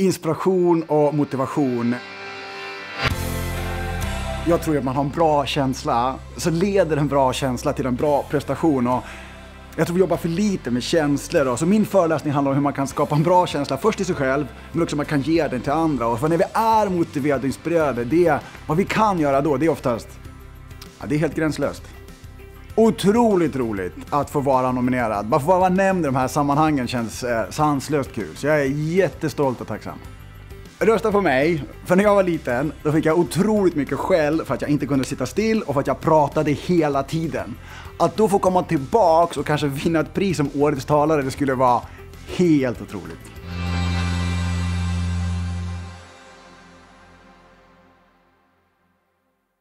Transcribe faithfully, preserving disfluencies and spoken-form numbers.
inspiration och motivation. Jag tror att man har en bra känsla, så leder en bra känsla till en bra prestation. Och jag tror vi jobbar för lite med känslor. Då. Så min föreläsning handlar om hur man kan skapa en bra känsla först i sig själv, men också man kan ge den till andra. Och för när vi är motiverade och inspirerade, det, vad vi kan göra då, det är oftast, ja, det är helt gränslöst. Otroligt roligt att få vara nominerad. Bara få vara nämnd i de här sammanhangen känns eh, sanslöst kul. Så jag är jättestolt och tacksam. Rösta på mig, för när jag var liten då fick jag otroligt mycket skäll för att jag inte kunde sitta still och för att jag pratade hela tiden. Att då få komma tillbaks och kanske vinna ett pris som årets talare, det skulle vara helt otroligt.